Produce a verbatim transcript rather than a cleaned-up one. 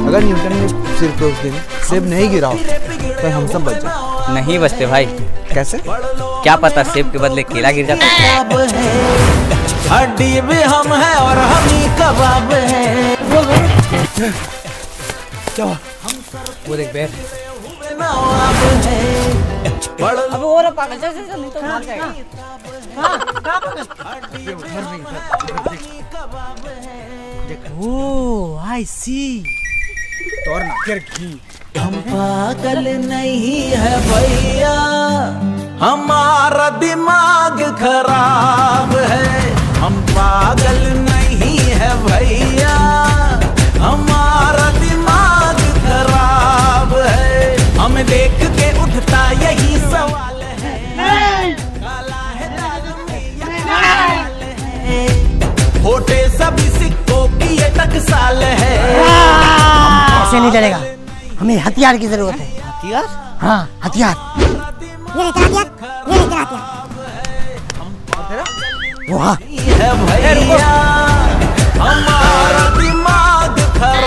अगर न्यूटन ने सिर पे उस दिन सेब नहीं गिरा तो हम सब बच जाए। नहीं बचते भाई। कैसे? क्या पता सेब के बदले केला गिर जाता। हड्डी भी हम है और हम ही कबाब है। क्या वो देख बैठ। अब वो रहा पागल, चल चल नहीं तो मर जाएगा। हां ओह आई सी। तोर ना कर की हम पागल नहीं है भैया, हमारा दिमाग खराब है। हम पागल नहीं है भैया, हमारा दिमाग खराब है। हमें देख के उठता यही सवाल है, काला है दाग में या लाल है। खोटे सभी सिक्कों की ये टकसाल है। ऐसे नहीं चलेगा, हमें हथियार की जरूरत है। हथियार? हाँ हथियार। ये लेकर हथियार, ये लेकर हथियार। वो हाँ है भैया, हमारा दिमाग खराब